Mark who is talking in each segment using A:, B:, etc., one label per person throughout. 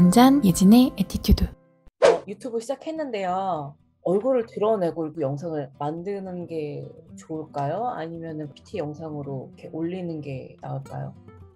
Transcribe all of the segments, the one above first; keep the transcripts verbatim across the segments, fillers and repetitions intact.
A: 한 잔 예진의 에티튜드.
B: 어, 유튜브 시작했는데요. 얼굴을 드러내고 이렇게 영상을 만드는 게 좋을까요? 아니면 피티 영상으로 이렇게 올리는 게 나을까요?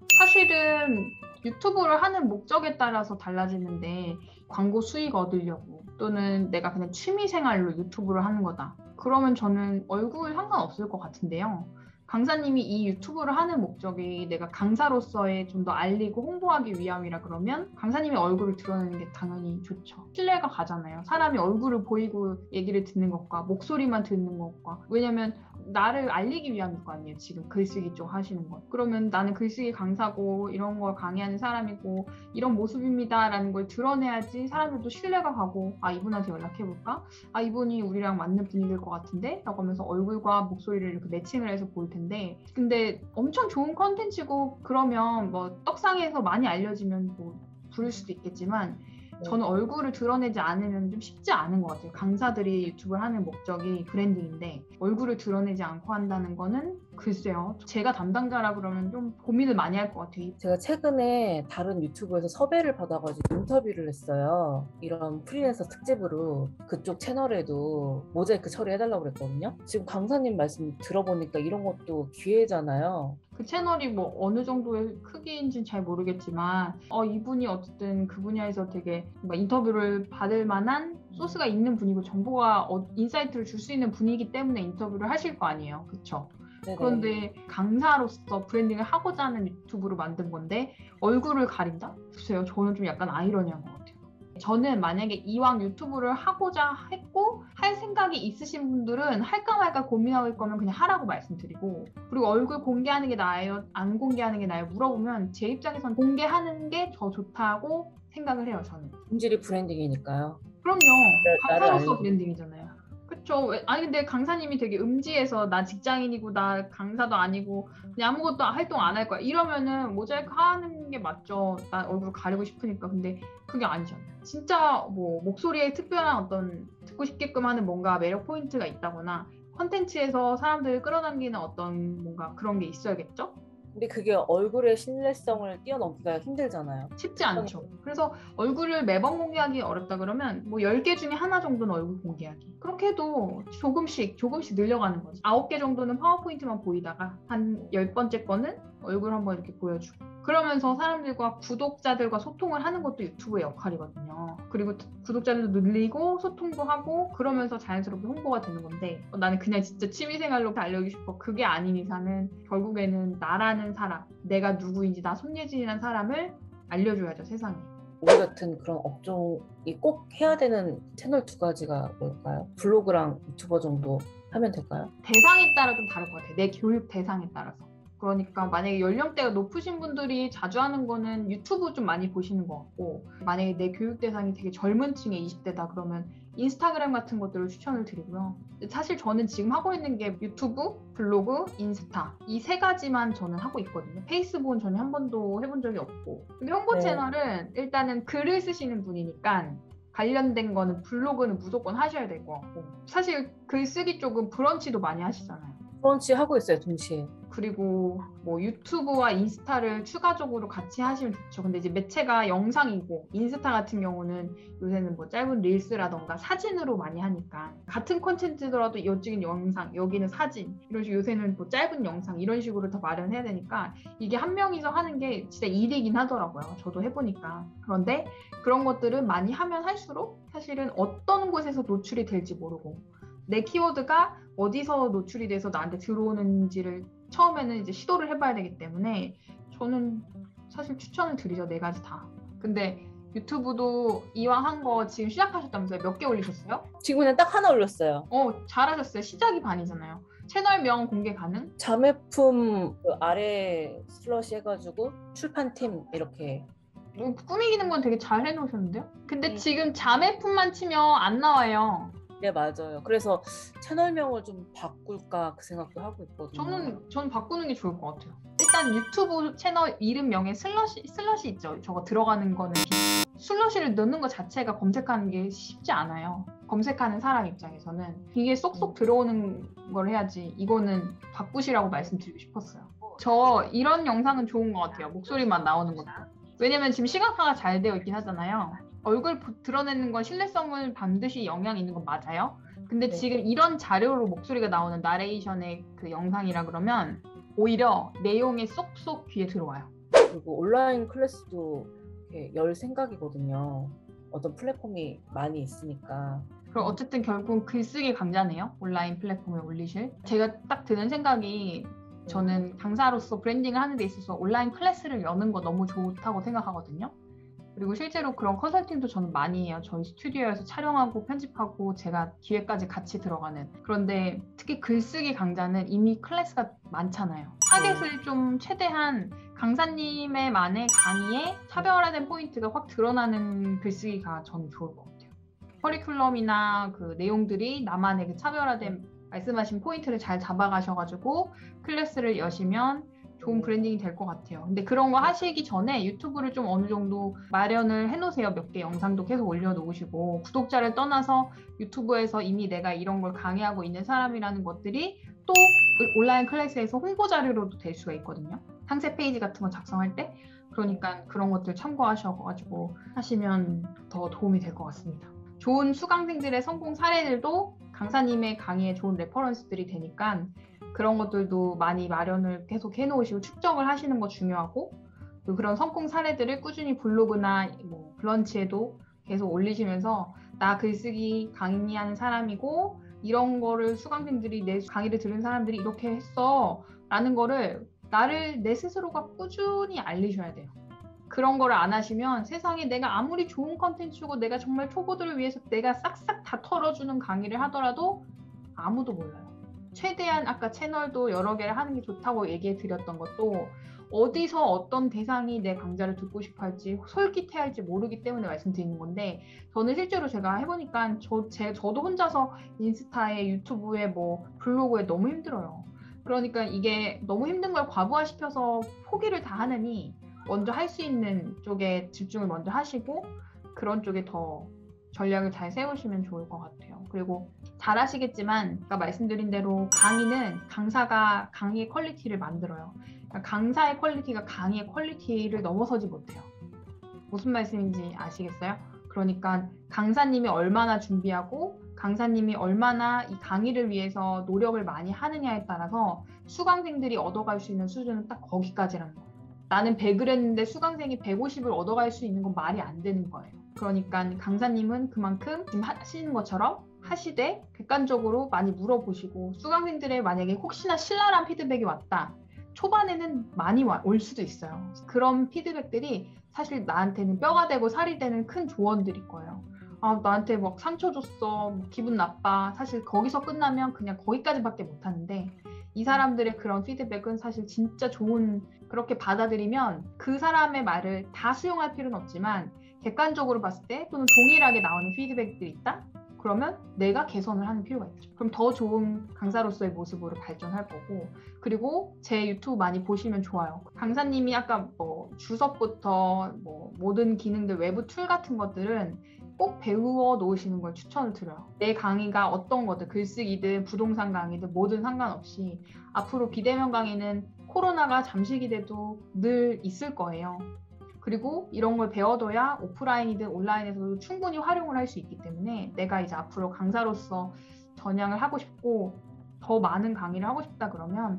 C: 사실은 유튜브를 하는 목적에 따라서 달라지는데, 광고 수익 얻으려고 또는 내가 그냥 취미생활로 유튜브를 하는 거다, 그러면 저는 얼굴 상관없을 것 같은데요. 강사님이 이 유튜브를 하는 목적이 내가 강사로서의 좀 더 알리고 홍보하기 위함이라 그러면 강사님의 얼굴을 드러내는 게 당연히 좋죠. 신뢰가 가잖아요. 사람이 얼굴을 보이고 얘기를 듣는 것과 목소리만 듣는 것과. 왜냐면 나를 알리기 위함일 거 아니에요. 지금 글쓰기 쪽 하시는 건. 그러면 나는 글쓰기 강사고 이런 걸 강의하는 사람이고 이런 모습입니다 라는 걸 드러내야지 사람들도 신뢰가 가고, 아, 이분한테 연락해볼까? 아, 이분이 우리랑 맞는 분위기일 것 같은데? 라고 하면서 얼굴과 목소리를 이렇게 매칭을 해서 볼 텐데, 근데 엄청 좋은 컨텐츠고 그러면 뭐 떡상에서 많이 알려지면 뭐 부를 수도 있겠지만, 저는 얼굴을 드러내지 않으면 좀 쉽지 않은 것 같아요. 강사들이 유튜브를 하는 목적이 브랜딩인데 얼굴을 드러내지 않고 한다는 거는 글쎄요, 제가 담당자라 그러면 좀 고민을 많이 할 것 같아요.
B: 제가 최근에 다른 유튜브에서 섭외를 받아가지고 인터뷰를 했어요. 이런 프리랜서 특집으로 그쪽 채널에도 모자이크 처리해달라고 그랬거든요. 지금 강사님 말씀 들어보니까 이런 것도 기회잖아요.
C: 그 채널이 뭐 어느 정도의 크기인지는 잘 모르겠지만, 어, 이분이 어쨌든 그 분야에서 되게 뭔가 인터뷰를 받을 만한 소스가 있는 분이고 정보가 어, 인사이트를 줄 수 있는 분이기 때문에 인터뷰를 하실 거 아니에요. 그쵸?
B: 네네.
C: 그런데 강사로서 브랜딩을 하고자 하는 유튜브로 만든 건데 얼굴을 가린다? 글쎄요, 저는 좀 약간 아이러니한 것 같아요. 저는 만약에 이왕 유튜브를 하고자 했고 할 생각이 있으신 분들은 할까 말까 고민할 거면 그냥 하라고 말씀드리고, 그리고 얼굴 공개하는 게 나아요? 안 공개하는 게 나아요? 물어보면 제 입장에선 공개하는 게 더 좋다고 생각을 해요, 저는.
B: 본질이 브랜딩이니까요.
C: 그럼요.
B: 나를
C: 강사로서
B: 알리고.
C: 브랜딩이잖아요. 그쵸. 왜- 아니 근데 강사님이 되게 음지에서 나 직장인이고 나 강사도 아니고 그냥 아무것도 활동 안 할 거야 이러면은 모자이크 하는 게 맞죠. 나 얼굴 가리고 싶으니까. 근데 그게 아니잖아요. 진짜 뭐 목소리에 특별한 어떤 듣고 싶게끔 하는 뭔가 매력 포인트가 있다거나 컨텐츠에서 사람들을 끌어당기는 어떤 뭔가 그런 게 있어야겠죠?
B: 근데 그게 얼굴의 신뢰성을 뛰어넘기가 힘들잖아요.
C: 쉽지 않죠. 그래서 얼굴을 매번 공개하기 어렵다 그러면 뭐 열 개 중에 하나 정도는 얼굴 공개하기. 그렇게 해도 조금씩 조금씩 늘려가는 거지. 아홉 개 정도는 파워포인트만 보이다가 한 열 번째 거는 얼굴 한번 이렇게 보여주고. 그러면서 사람들과 구독자들과 소통을 하는 것도 유튜브의 역할이거든요. 그리고 구독자들도 늘리고 소통도 하고 그러면서 자연스럽게 홍보가 되는 건데, 어, 나는 그냥 진짜 취미생활로 알려주고 싶어. 그게 아닌 이상은 결국에는 나라는 사람, 내가 누구인지, 나 손예진이라는 사람을 알려줘야죠, 세상에.
B: 우리 같은 그런 업종이 꼭 해야 되는 채널 두 가지가 뭘까요? 블로그랑 유튜버 정도 하면 될까요?
C: 대상에 따라 좀 다를 것 같아요. 내 교육 대상에 따라서. 그러니까 만약에 연령대가 높으신 분들이 자주 하는 거는 유튜브 좀 많이 보시는 것 같고, 만약에 내 교육 대상이 되게 젊은 층의 이십 대다 그러면 인스타그램 같은 것들을 추천을 드리고요. 사실 저는 지금 하고 있는 게 유튜브, 블로그, 인스타 이 세 가지만 저는 하고 있거든요. 페이스북은 전혀 한 번도 해본 적이 없고. 근데 홍보
B: 네.
C: 채널은 일단은 글을 쓰시는 분이니까 관련된 거는 블로그는 무조건 하셔야 될 것 같고, 사실 글쓰기 쪽은 브런치도 많이 하시잖아요.
B: 브런치 하고 있어요, 동시에.
C: 그리고 뭐 유튜브와 인스타를 추가적으로 같이 하시면 좋죠. 근데 이제 매체가 영상이고 인스타 같은 경우는 요새는 뭐 짧은 릴스라던가 사진으로 많이 하니까 같은 콘텐츠더라도 이쪽은 영상, 여기는 사진, 이런 식으로 요새는 뭐 짧은 영상 이런 식으로 다 마련해야 되니까 이게 한 명이서 하는 게 진짜 일이긴 하더라고요. 저도 해보니까. 그런데 그런 것들은 많이 하면 할수록 사실은 어떤 곳에서 노출이 될지 모르고 내 키워드가 어디서 노출이 돼서 나한테 들어오는지를 처음에는 이제 시도를 해봐야 되기 때문에 저는 사실 추천을 드리죠. 네 가지 다. 근데 유튜브도 이왕 한 거 지금 시작하셨다면서요? 몇 개 올리셨어요?
B: 지금은 딱 하나 올렸어요.
C: 어, 잘하셨어요. 시작이 반이잖아요. 채널명 공개 가능?
B: 자매품 그 아래 슬러시 해가지고 출판팀 이렇게.
C: 어, 꾸미기는 건 되게 잘 해놓으셨는데요? 근데
B: 음.
C: 지금 자매품만 치면 안 나와요.
B: 네, 맞아요. 그래서 채널명을 좀 바꿀까 그 생각도 하고 있거든요.
C: 저는 전 바꾸는 게 좋을 것 같아요. 일단 유튜브 채널 이름명에 슬러시 슬러시 있죠. 저거 들어가는 거는 슬러시를 넣는 것 자체가 검색하는 게 쉽지 않아요. 검색하는 사람 입장에서는 이게 쏙쏙 들어오는 걸 해야지. 이거는 바꾸시라고 말씀드리고 싶었어요. 저 이런 영상은 좋은 것 같아요. 목소리만 나오는 것도. 왜냐면 지금 시각화가 잘 되어 있긴 하잖아요. 얼굴 드러내는 건 신뢰성을 반드시 영향이 있는 건 맞아요. 근데
B: 네.
C: 지금 이런 자료로 목소리가 나오는 나레이션의 그 영상이라 그러면 오히려 내용이 쏙쏙 귀에 들어와요.
B: 그리고 온라인 클래스도 이렇게 열 생각이거든요. 어떤 플랫폼이 많이 있으니까.
C: 그럼 어쨌든 결국 글쓰기 강좌네요. 온라인 플랫폼에 올리실. 제가 딱 드는 생각이 저는 강사로서 브랜딩을 하는 데 있어서 온라인 클래스를 여는 거 너무 좋다고 생각하거든요. 그리고 실제로 그런 컨설팅도 저는 많이 해요. 저희 스튜디오에서 촬영하고 편집하고 제가 기획까지 같이 들어가는. 그런데 특히 글쓰기 강좌는 이미 클래스가 많잖아요. 타겟을 좀 최대한 강사님의 만의 강의에 차별화된 포인트가 확 드러나는 글쓰기가 저는 좋을 것 같아요. 커리큘럼이나 그 내용들이 나만의 그 차별화된 말씀하신 포인트를 잘 잡아가셔가지고 클래스를 여시면 좋은 브랜딩이 될 것 같아요. 근데 그런 거 하시기 전에 유튜브를 좀 어느 정도 마련을 해놓으세요. 몇 개 영상도 계속 올려놓으시고 구독자를 떠나서 유튜브에서 이미 내가 이런 걸 강의하고 있는 사람이라는 것들이 또 온라인 클래스에서 홍보 자료로도 될 수가 있거든요. 상세 페이지 같은 거 작성할 때. 그러니까 그런 것들 참고하셔가지고 하시면 더 도움이 될 것 같습니다. 좋은 수강생들의 성공 사례들도 강사님의 강의에 좋은 레퍼런스들이 되니까 그런 것들도 많이 마련을 계속 해놓으시고 축적을 하시는 거 중요하고 또 그런 성공 사례들을 꾸준히 블로그나 뭐 블런치에도 계속 올리시면서 나 글쓰기 강의하는 사람이고 이런 거를 수강생들이 내 강의를 들은 사람들이 이렇게 했어 라는 거를 나를 내 스스로가 꾸준히 알리셔야 돼요. 그런 거를 안 하시면 세상에 내가 아무리 좋은 컨텐츠고 내가 정말 초보들을 위해서 내가 싹싹 다 털어주는 강의를 하더라도 아무도 몰라요. 최대한 아까 채널도 여러 개를 하는 게 좋다고 얘기해 드렸던 것도 어디서 어떤 대상이 내 강좌를 듣고 싶어 할지 솔깃해 할지 모르기 때문에 말씀드리는 건데 저는 실제로 제가 해보니까 저, 제, 저도 혼자서 인스타에 유튜브에 뭐 블로그에 너무 힘들어요. 그러니까 이게 너무 힘든 걸 과부하시켜서 포기를 다 하느니 먼저 할 수 있는 쪽에 집중을 먼저 하시고 그런 쪽에 더 전략을 잘 세우시면 좋을 것 같아요. 그리고 잘 아시겠지만 아까 말씀드린 대로 강의는 강사가 강의의 퀄리티를 만들어요. 그러니까 강사의 퀄리티가 강의의 퀄리티를 넘어서지 못해요. 무슨 말씀인지 아시겠어요? 그러니까 강사님이 얼마나 준비하고 강사님이 얼마나 이 강의를 위해서 노력을 많이 하느냐에 따라서 수강생들이 얻어갈 수 있는 수준은 딱 거기까지라는 거예요. 나는 백을 했는데 수강생이 백오십을 얻어갈 수 있는 건 말이 안 되는 거예요. 그러니까 강사님은 그만큼 지금 하시는 것처럼 하시되 객관적으로 많이 물어보시고 수강생들의 만약에 혹시나 신랄한 피드백이 왔다. 초반에는 많이 와, 올 수도 있어요. 그런 피드백들이 사실 나한테는 뼈가 되고 살이 되는 큰 조언들일 거예요. 아, 나한테 막 상처 줬어, 기분 나빠. 사실 거기서 끝나면 그냥 거기까지밖에 못하는데 이 사람들의 그런 피드백은 사실 진짜 좋은, 그렇게 받아들이면 그 사람의 말을 다 수용할 필요는 없지만 객관적으로 봤을 때 또는 동일하게 나오는 피드백들이 있다? 그러면 내가 개선을 하는 필요가 있죠. 그럼 더 좋은 강사로서의 모습으로 발전할 거고, 그리고 제 유튜브 많이 보시면 좋아요. 강사님이 아까 뭐 주석부터 뭐 모든 기능들, 외부 툴 같은 것들은 꼭 배워 놓으시는 걸 추천을 드려요. 내 강의가 어떤 것들, 글쓰기든 부동산 강의든 뭐든 상관없이 앞으로 비대면 강의는 코로나가 잠식이 돼도 늘 있을 거예요. 그리고 이런 걸 배워둬야 오프라인이든 온라인에서도 충분히 활용을 할 수 있기 때문에 내가 이제 앞으로 강사로서 전향을 하고 싶고 더 많은 강의를 하고 싶다 그러면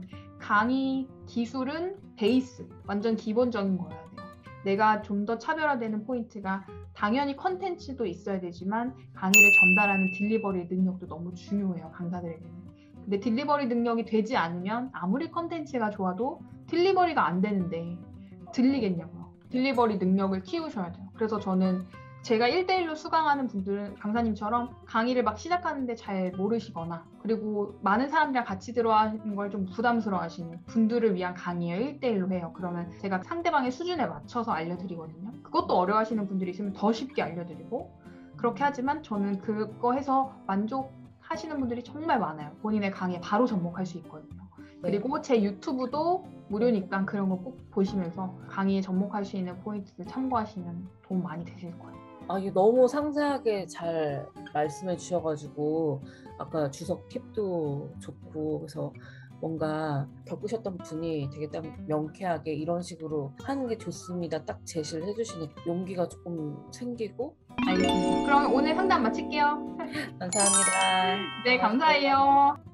C: 강의 기술은 베이스, 완전 기본적인 거여야 돼요. 내가 좀 더 차별화되는 포인트가 당연히 컨텐츠도 있어야 되지만 강의를 전달하는 딜리버리 능력도 너무 중요해요, 강사들에게는. 근데 딜리버리 능력이 되지 않으면 아무리 컨텐츠가 좋아도 딜리버리가 안 되는데 들리겠냐고요. 딜리버리 능력을 키우셔야 돼요. 그래서 저는 제가 일 대일로 수강하는 분들은 강사님처럼 강의를 막 시작하는데 잘 모르시거나 그리고 많은 사람들이랑 같이 들어하는 걸 좀 부담스러워 하시는 분들을 위한 강의를 일 대일로 해요. 그러면 제가 상대방의 수준에 맞춰서 알려드리거든요. 그것도 어려워하시는 분들이 있으면 더 쉽게 알려드리고 그렇게 하지만 저는 그거 해서 만족하시는 분들이 정말 많아요. 본인의 강의에 바로 접목할 수 있거든요. 그리고 제 유튜브도 무료니까 그런 거 꼭 보시면서 강의에 접목할 수 있는 포인트들 참고하시면 도움 많이 되실 거예요.
B: 아, 이게 너무 상세하게 잘 말씀해 주셔가지고 아까 주석 팁도 좋고 그래서 뭔가 겪으셨던 분이 되게 딱 명쾌하게 이런 식으로 하는 게 좋습니다. 딱 제시를 해주시니까 용기가 조금 생기고.
C: 알겠습니다. 그럼 오늘 상담 마칠게요.
B: 감사합니다.
C: 네, 감사해요.